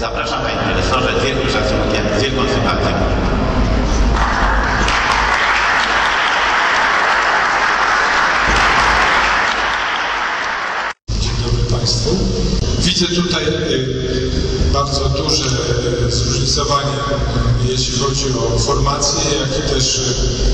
Zapraszam, panie profesorze, z wielkim szacunkiem, z wielką sympatią. Dzień dobry Państwu. Widzę tutaj bardzo duże zróżnicowanie, jeśli chodzi o formację, jak i też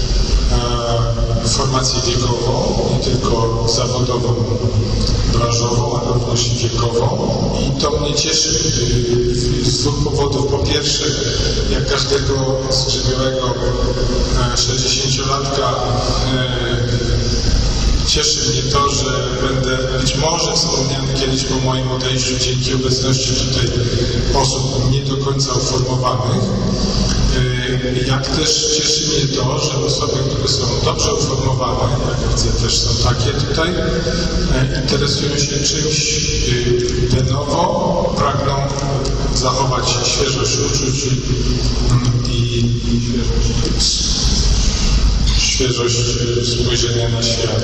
formację wiekową, nie tylko zawodową, branżową, ale również wiekową. I to mnie cieszy z dwóch powodów. Po pierwsze, jak każdego zgrzybiałego 60-latka cieszy mnie to, że będę być może wspomniany kiedyś po moim odejściu dzięki obecności tutaj osób nie do końca uformowanych. Jak też cieszy mnie to, że osoby, które są dobrze uformowane, jak widzę też są takie tutaj, interesują się czymś de novo, pragną zachować świeżość uczuć i świeżość spojrzenia na świat.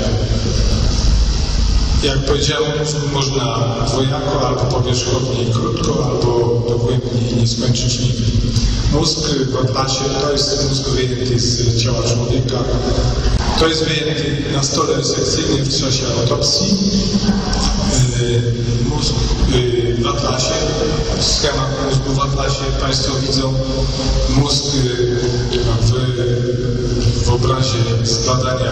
Jak powiedziałem, można dwojako, albo powierzchownie i krótko, albo dogłębnie i nie skończyć nigdy. Mózg w atlasie to jest mózg wyjęty z ciała człowieka. To jest wyjęty na stole resekcyjnym w czasie autopsji. Mózg w atlasie, schemat mózgu w atlasie Państwo widzą. Mózg w obrazie z badania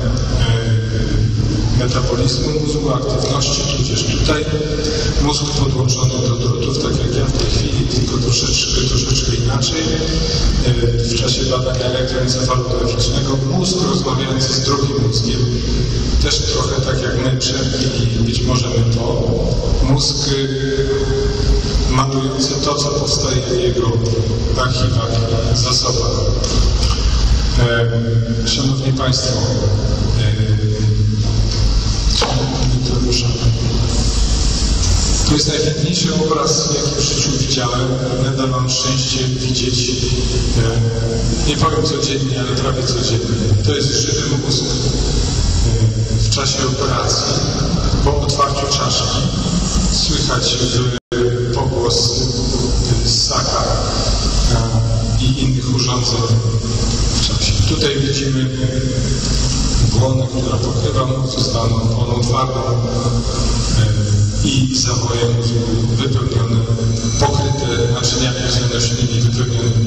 metabolizmu mózgu, aktywności, tudzież tutaj mózg podłączony do drutów, tak jak ja w tej chwili, tylko troszeczkę inaczej. W czasie badania elektroencefalograficznego mózg rozmawiający z drugim mózgiem, też trochę tak jak my i być może my to. Mózg malujący to, co powstaje w jego archiwach, zasobach. Szanowni Państwo, to jest najpiękniejszy obraz, jaki w życiu widziałem. Nadal mam szczęście widzieć, nie powiem codziennie, ale prawie codziennie. To jest żywy mózg w czasie operacji. Po otwarciu czaszki słychać pogłos ssaka i innych urządzeń w czasie. Tutaj widzimy błonę, która pokrywa mózg, zwaną błoną twardą i zawoje mózgu wypełnione, pokryte naczyniami krwionośnymi wypełnionymi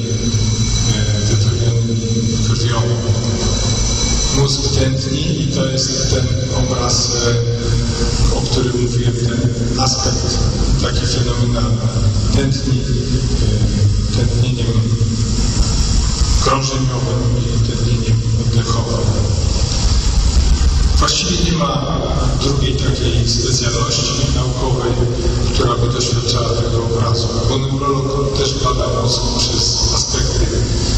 krwią. Mózg tętni i to jest ten obraz, o którym mówiłem, ten aspekt taki fenomenalny. Tętni tętnieniem krążeniowym i tętnieniem oddechowym. Właściwie nie ma drugiej takiej specjalności naukowej, która by doświadczała tego obrazu, bo neurolog też bada mózg przez aspekty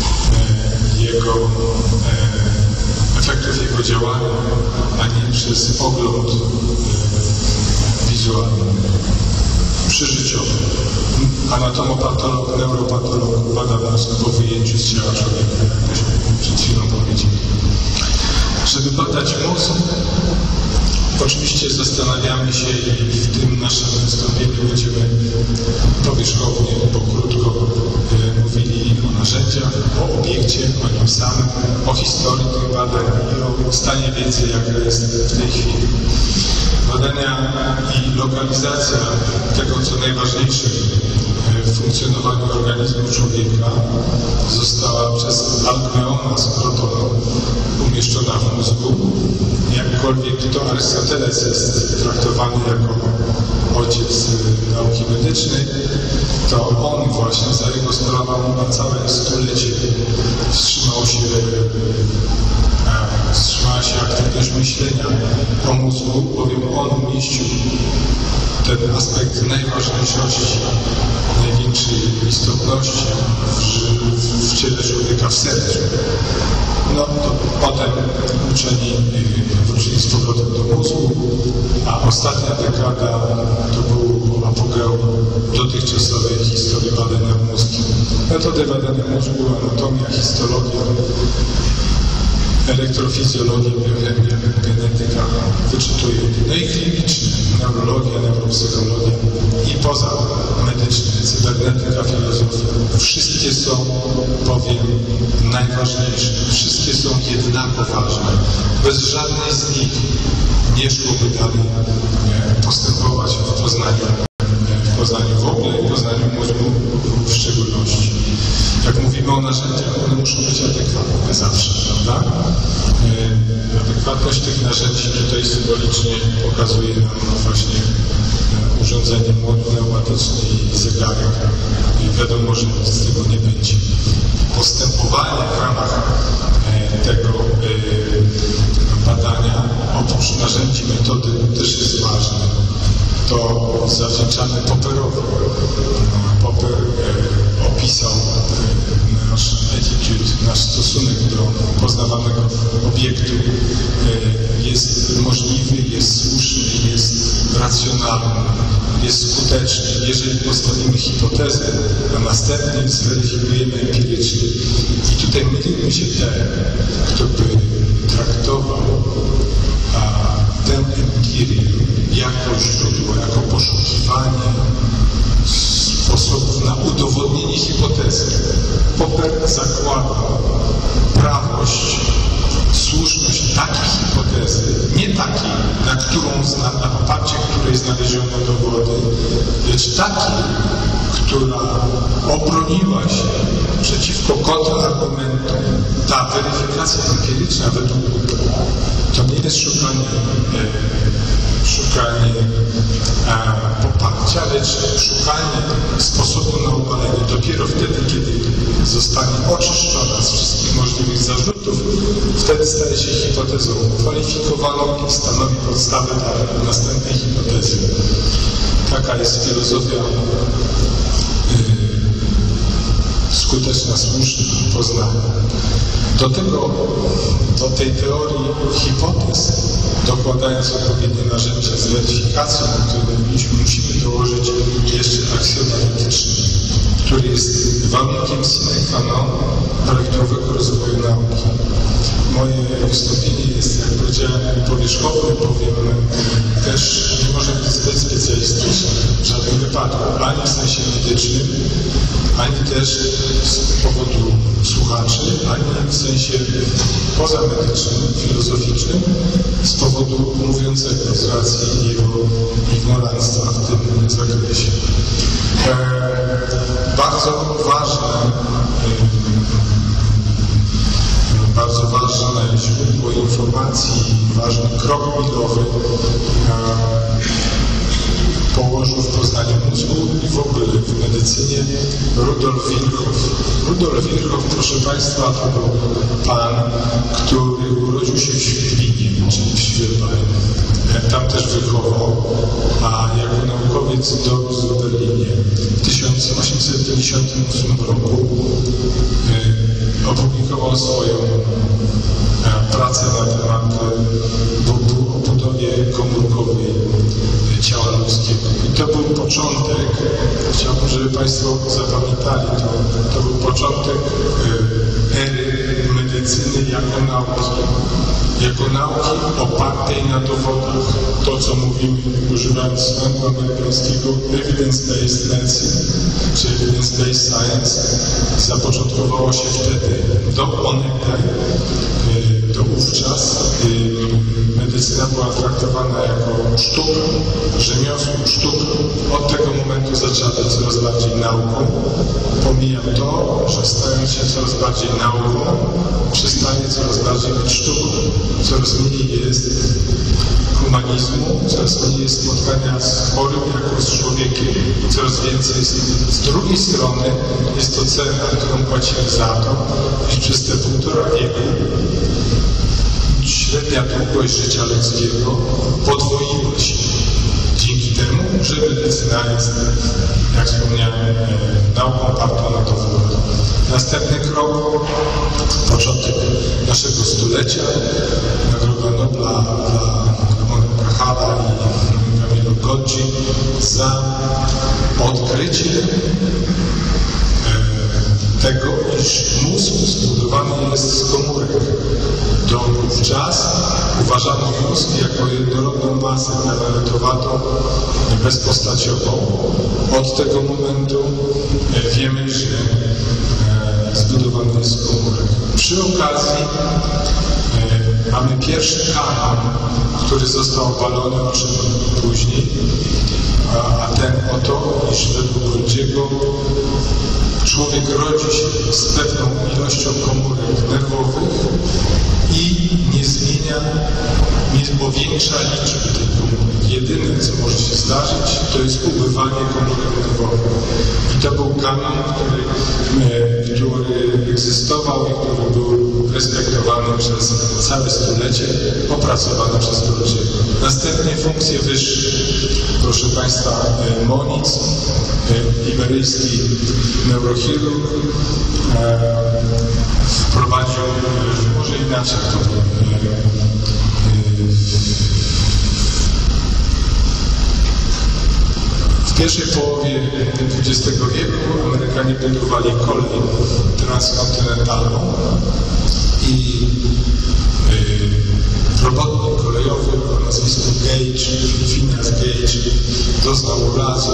efektów jego działania, a nie przez ogląd wizualny, przyżyciowy. Anatomopatolog, neuropatolog bada mózg po wyjęciu z ciała człowieka, jak myśmy przed chwilą powiedzieli. Żeby badać mózg, oczywiście zastanawiamy się i w tym naszym wystąpieniu będziemy powierzchownie, bo krótko mówili o narzędziach, o obiekcie, o nim samym, o historii tych badań i o stanie wiedzy, jaka jest w tej chwili. Badania i lokalizacja tego, co najważniejsze w funkcjonowaniu organizmu człowieka, została przez Alcmeona z Crotonu umieszczona w mózgu. Jakkolwiek to Arystoteles jest traktowany jako ojciec nauki medycznej, to on właśnie za jego sprawą na całe stulecie wstrzymała się aktywność myślenia o mózgu, bowiem on umieścił ten aspekt najważniejszości, największej istotności w ciele człowieka, w sercu. No to potem uczeni wrócili z powrotem do mózgu, a ostatnia dekada to był apogeum dotychczasowej historii badania mózgu. Metody badania mózgu, anatomia, histologia, elektrofizjologia, biochemia, genetyka wyczytuje. No i kliniczne. neurologia, neuropsychologia i poza medyczne, cybernetyka, filozofia. Wszystkie są, powiem, najważniejsze. Wszystkie są jednako ważne. Bez żadnej z nich nie szłoby dalej postępować w poznaniu w ogóle i poznaniu mózgu w szczególności. Jak mówimy o narzędziach, one muszą być adekwatne zawsze, prawda? Adekwatność tych narzędzi tutaj symbolicznie pokazuje nam właśnie urządzenie pneumatyczne i zegarek. I wiadomo, że nic z tego nie będzie. Postępowanie w ramach tego badania, oprócz narzędzi, metody też jest ważne. To zawdzięczamy Popperowi. Popper opisał nasz attitude, nasz stosunek do poznawanego obiektu. Jest możliwy, jest słuszny, jest racjonalny, jest skuteczny. Jeżeli postawimy hipotezę, a następnie zweryfikujemy empirycznie. I tutaj mylimy się ten, kto by traktował tę empirię jako źródło, jako poszukiwanie sposobów na udowodnienie hipotezy. Popper zakłada prawość, słuszność takiej hipotezy, nie takiej, na poparcie której znaleziono dowody, lecz takiej, która obroniła się przeciwko kontrargumentom. Ta weryfikacja empiryczna według Poppera to nie jest szukanie poparcia, lecz szukanie sposobu na obalenie. Dopiero wtedy, kiedy zostanie oczyszczona z wszystkich możliwych zarzutów, wtedy staje się hipotezą kwalifikowaną i stanowi podstawę dla następnej hipotezy. Taka jest filozofia skuteczna, słuszna, poznana. Do tej teorii hipotez, dokładając odpowiednie narzędzia z weryfikacją, o której mówiliśmy, musimy dołożyć jeszcze aksjomat etyczny, który jest warunkiem sine qua non prawidłowego rozwoju nauki. Moje wystąpienie jest, jak powiedziałem, powierzchowne, powiem, też nie może być zbyt specjalistyczne w żadnym wypadku, ani w sensie medycznym, ani też z powodu słuchaczy, ani w sensie pozamedycznym, filozoficznym, z powodu mówiącego z racji jego ignoranstwa w tym zakresie. Bardzo ważne źródło informacji, ważny krok milowy położył w poznaniu mózgu i w ogóle w medycynie Rudolf Virchow. Rudolf Virchow, proszę Państwa, to był pan, który urodził się w Świdwinie, czyli w Świdwinie. Tam też wychował, a jako naukowiec dorósł w Berlinie. W 1858 roku opublikował swoją pracę na temat o budowie komórkowej ciała ludzkiego. I to był początek, chciałbym, żeby Państwo zapamiętali, to był początek ery medycyny jako nauki opartej na dowodach. To, co mówimy, używając slangu amerykańskiego, evidence-based medicine, czy evidence-based science, zapoczątkowało się wtedy. Wówczas medycyna była traktowana jako sztuka, rzemiosło, sztuka. Od tego momentu zaczęła być coraz bardziej nauką. Pomijam to, że stając się coraz bardziej nauką, przestaje coraz bardziej być sztuką. Coraz mniej jest humanizmu, coraz mniej jest spotkania z chorym jako z człowiekiem, coraz więcej jest. Z drugiej strony jest to cena, którą płacimy za to, iż przez te 1,5 wieku średnia długość życia ludzkiego podwoiła się. Dzięki temu, że medycyna jest, jak wspomniałem, nauką opartą na dowodach. Następny krok, początek naszego stulecia, Nagroda Nobla dla Kahala i Camillo Golgi za odkrycie tego, iż mózg zbudowany jest z komórek. Wówczas Uważano mózg jako jednorodną masę galaretowatą, bezpostaciową. Od tego momentu wiemy, że zbudowany jest komórek. Przy okazji mamy pierwszy kanon, który został obalony o czym później, a ten oto, iż według Goldziego człowiek rodzi się z pewną ilością komórek nerwowych i nie zmienia, nie powiększa liczby tej komórek. Jedyne, co może się zdarzyć, to jest ubywanie komórek nerwowych. I to był kanon, który egzystował i który był respektowany przez całe stulecie, opracowany przez Goldziego. Następnie funkcje wyższe. Proszę Państwa, Moniz, iberyjski neurochirurg, wprowadził, może inaczej to w pierwszej połowie XX wieku Amerykanie budowali kolej transkontynentalną i robotnik kolejowy o nazwisku Gage, Phineas Gage, doznał urazu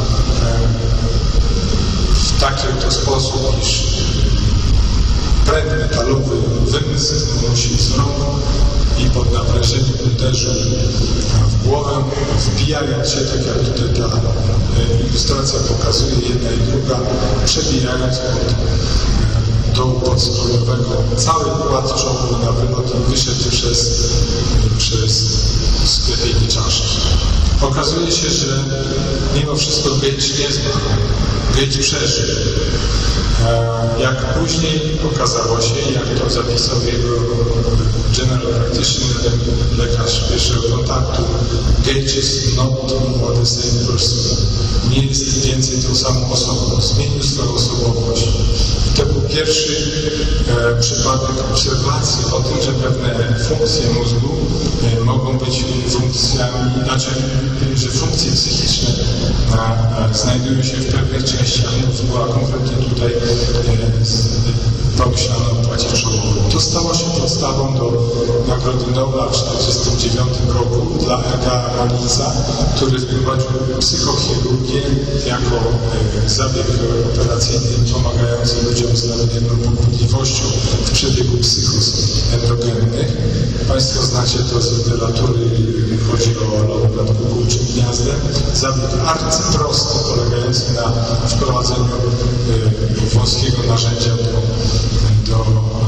w taki oto sposób, iż pręt metalowy wymknął mu się z rąk i pod naprężeniem uderzył w głowę, wbijając się, tak jak tutaj ta ilustracja pokazuje, jedna i druga, przebijając pod dołu podskórowego cały układ czołowy na wylot i wyszedł przez sklepienie czaszki. Okazuje się, że mimo wszystko Gage nie zmarł. Gage przeżył. Jak później okazało się, jak to zapisał jego general practitioner, lekarz pierwszego kontaktu, Gage is not the same person. Nie jest więcej tą samą osobą. Zmienił swoją osobowość. To był pierwszy przypadek obserwacji o tym, że pewne funkcje mózgu mogą być funkcjami, znaczy, że funkcje psychiczne znajdują się w pewnych częściach mózgu, a konkretnie tutaj pomyślano o płacie czołowej. To stało się podstawą do Nagrody Nobla w 1949 roku dla Edgara Moniza, który wprowadził psychochirurgię jako zabieg operacyjny pomagający ludziom z nadmierną pobudliwością w przebiegu psychos endogennych. Państwo znacie to z literatury, chodzi o lot nad kukułczym gniazdem. Zabieg arcyprosty, polegający na wprowadzeniu wąskiego narzędzia do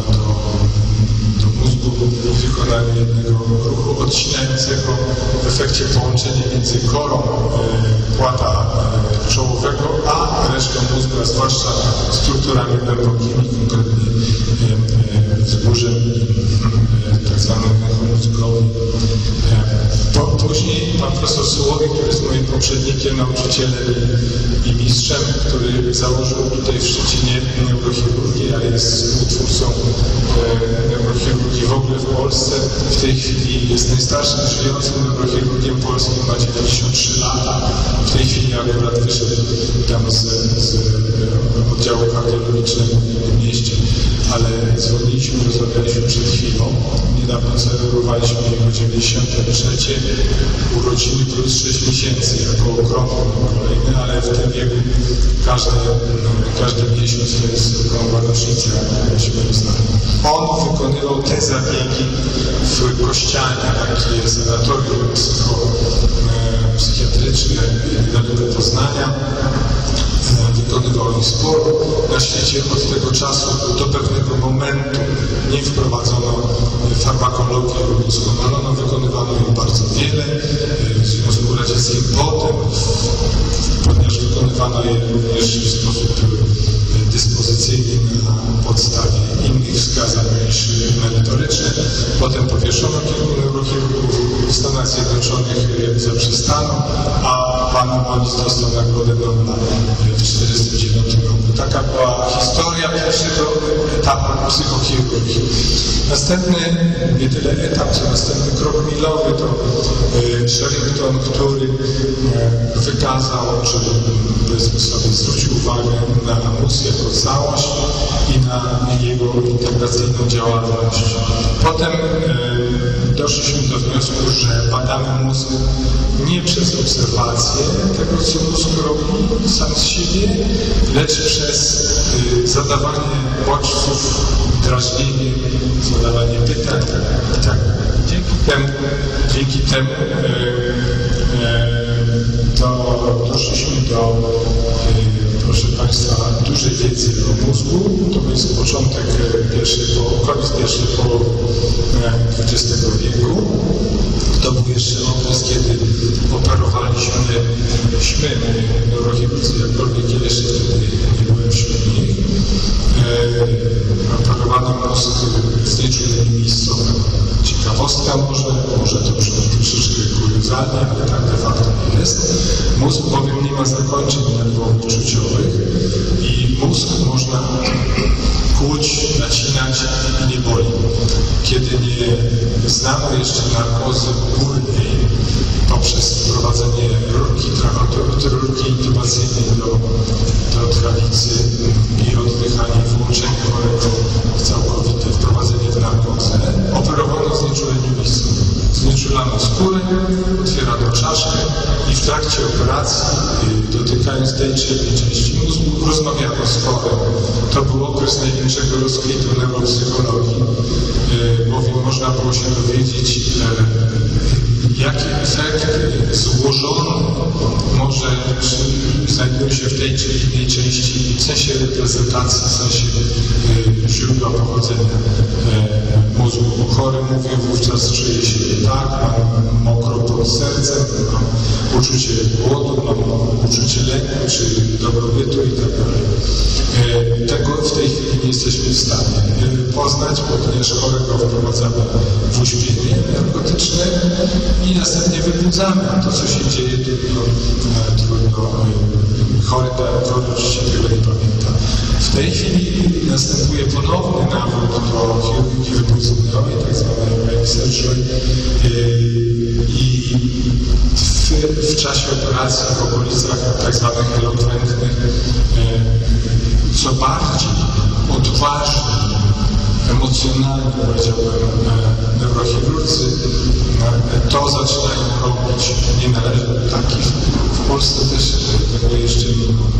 mózgu w wykonaniu jednego ruchu odcinającego w efekcie połączenie między korą płata czołowego a resztą mózgu, a zwłaszcza strukturami głębokimi, konkretnie wzgórzem tak zwanym mózgowym. Później pan profesor Sułowik, który jest moim poprzednikiem, nauczycielem i mistrzem, który założył tutaj w Szczecinie neurochirurgię, ale jest współtwórcą neurochirurgii w ogóle w Polsce. W tej chwili jest najstarszym żyjącym neurochirurgiem polskim, ma 93 lata. W tej chwili akurat wyszedł tam z oddziału kardiologicznego w innym mieście, ale dzwoniliśmy, rozmawialiśmy przed chwilą. Niedawno celebrowaliśmy jego 93. urodziny plus 6 miesięcy jako okrągły kolejny, ale w tym wieku każdy miesiąc to jest okrągła rocznica, jak się uznać. On wykonywał te zabiegi w Kościanie, takie sanatorium psychiatryczne niedaleko Poznania. Wykonywał ich sporo. Na świecie od tego czasu do pewnego momentu nie wprowadzono farmakologii udoskonaloną, wykonywano ich bardzo wiele. W Związku Radzieckim potem, ponieważ wykonywano je również w sposób dyspozycyjny na podstawie innych wskazań niż merytorycznych. Potem powieszono kilku neurochirurgów w Stanach Zjednoczonych, zaprzestano, a pan Wallis dostał nagrodę Nobla w 1949 roku. Taka była historia pierwszego etapu psychochirurgii. Następny, nie tyle etap, co następny krok milowy to Sherrington, który wykazał, czy powiedzmy sobie zwrócił uwagę na mózg jako całość i na jego integracyjną działalność. Potem doszliśmy do wniosku, że badamy mózg nie przez obserwację tego, co mózg robi sam z siebie, lecz przez zadawanie bodźców, drażnienie, zadawanie pytań i tak. Dzięki temu doszliśmy do, proszę Państwa, dużej wiedzy o mózgu. To jest początek koniec pierwszej połowy XX wieku. To był jeszcze okres, kiedy operowaliśmy neurochirurdzy, jakkolwiek ja jeszcze wtedy nie byłem wśród nich. Operowano mózg znieczulenie miejscowe. Ciekawostka może to brzmi troszeczkę kuriozalnie, ale tak de facto jest. Mózg bowiem nie ma zakończeń nerwowych, czuciowych i mózg można kłuć, nacinać i nie boli. Kiedy nie znamy jeszcze narkozy górnej poprzez wprowadzenie rurki intubacyjnej do trawicy i oddychanie, włączenie chorego w całkowite wprowadzenie w narkozę, operowano znieczulenie miejscu. Znieczulano skórę, otwierano czaszkę i w trakcie operacji, dotykając tej czy innej części mózgu, rozmawiano z chorym. To był okres największego rozkwitu neuropsychologii, bowiem można było się dowiedzieć, jaki efekt złożony może znajduje się w tej czy innej części, w sensie reprezentacji, w sensie źródła pochodzenia mózgu. Chory mówi wówczas, czuje się tak, mam mokro pod sercem, mam uczucie głodu, mam uczucie lęku czy dobrobytu i tak dalej. Tego w tej chwili nie jesteśmy w stanie poznać, ponieważ chorego wprowadzamy w uśpienie narkotyczne i następnie wybudzamy. To, co się dzieje, trudno chory oczywiście tego nie pamięta. W tej chwili następuje ponowny nawrót do chirurgii wybudzeniowej, tak zwanej brain surgery, i w czasie operacji w okolicach tak zwanych elokwentnych co bardziej odważni, emocjonalni, powiedziałbym, neurochirurdzy to zaczynają robić. Nie należy do takich. W Polsce też tego jeszcze nie ma.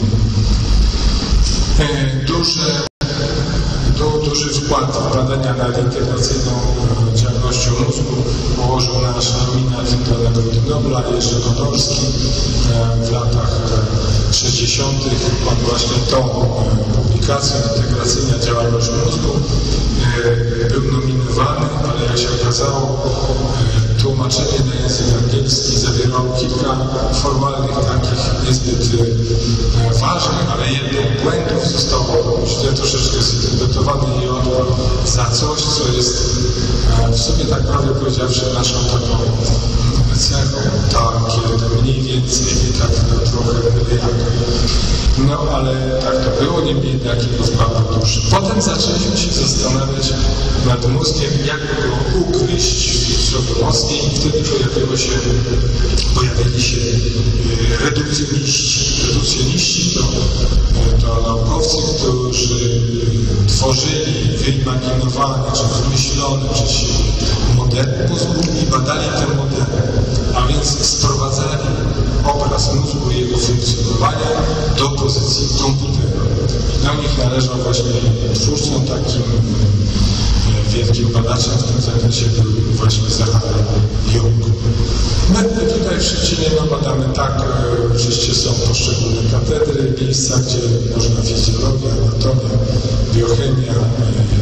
Duży wkład w badania nad integracyjną działalnością mózgu położył nasz nominat do Nagrody Nobla, Jerzy Konopski, w latach 60. On właśnie tą publikacją Integracyjna działalność mózgu był nominowany, ale jak się okazało, tłumaczenie na język angielski zawierało kilka formalnych, takich niezbyt ważnych, ale jednak błędów. Zostało źle troszeczkę zinterpretowane i odbył za coś, co jest w sumie tak prawdę powiedziawszy naszą taką cechą, takie mniej więcej tak trochę jak. No ale tak to było, niemniej jednak jego wkład duży. Potem zaczęliśmy się zastanawiać nad mózgiem, jak go ugryźć w sobie mocniej i wtedy pojawili się redukcjoniści. Redukcjoniści to naukowcy, którzy tworzyli wyimaginowane, czy wymyślone przez siebie modele mózgu i badali te modele, a więc sprowadzali obraz mózgu i jego funkcjonowania do pozycji komputera. I do nich należał właśnie twórcą takim wielkim badaczem w tym zakresie był właśnie Zachary Jung. My tutaj w Szczecinie badamy tak, oczywiście są poszczególne katedry, miejsca, gdzie można fizjologia, anatomia, biochemia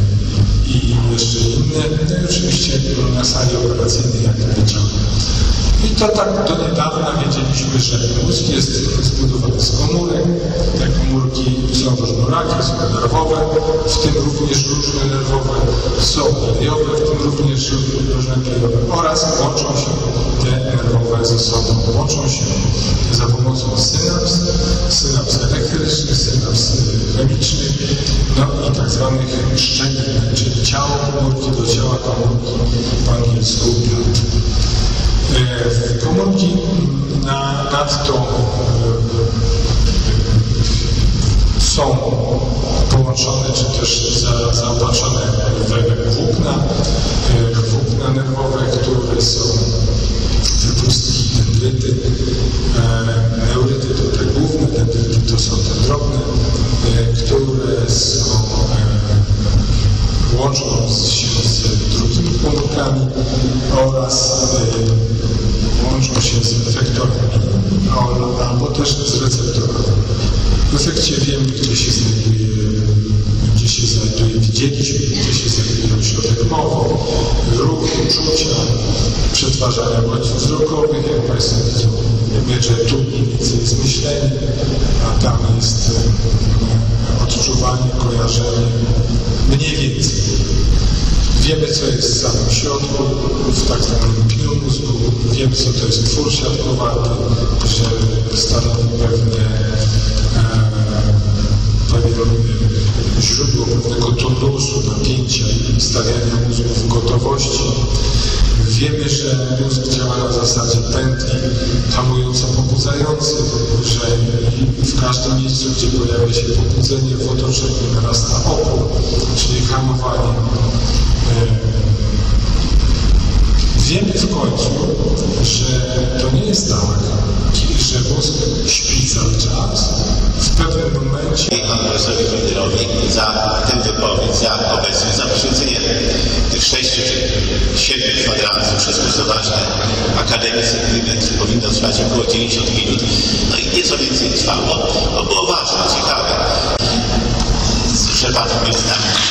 i jeszcze inne. No i oczywiście na sali operacyjnej, jak wieczorem. I to tak do niedawna wiedzieliśmy, że mózg jest zbudowany z komórek. Te komórki są różnorakie, są nerwowe, w tym również różne nerwowe, są glejowe, w tym również różne glejowe oraz łączą się te nerwowe ze sobą. Łączą się za pomocą synaps elektrycznych, synaps chemicznych, no i tak zwanych szczelin, czyli ciało komórki do ciała komórki, po angielsku blood. Komórki nadto są połączone, czy też zaopatrzone w włókna nerwowe, które są wypustki, dendryty. Neuryty to te główne, dendryty to są te drobne, które są łączą się z drugimi komórkami oraz łączą się z efektorami, albo też z receptorami. W efekcie wiemy, widzieliśmy, gdzie się znajduje ośrodek mowy, ruchu, czucia, przetwarzania bodźców wzrokowych, jak Państwo widzą, że tu mniej więcej jest myślenie, a tam jest odczuwanie, kojarzenie, mniej więcej. Wiemy, co jest w samym środku, w tak zwanym pniu mózgu. Wiemy, co to jest twór siatkowaty, że stanowi pewne źródło pewnego tonusu, napięcia i stawiania mózgu w gotowości. Wiemy, że mózg działa na zasadzie pętli hamująco-pobudzającej, że w każdym miejscu, gdzie pojawia się pobudzenie w otoczeniu, narasta opór, czyli hamowanie. Wiemy w końcu, że to nie jest tak, że mózg śpi cały czas. W pewnym momencie... Pan profesorowi Wojderowi za tę wypowiedź, za obecność, za poświęcenie tych 6 czy 7 kwadransów, wszystko co ważne. Akademii Sentyment powinno trwać około 90 minut. No i nieco więcej trwało, bo było ważne, ciekawe. Z przepadkiem z nami.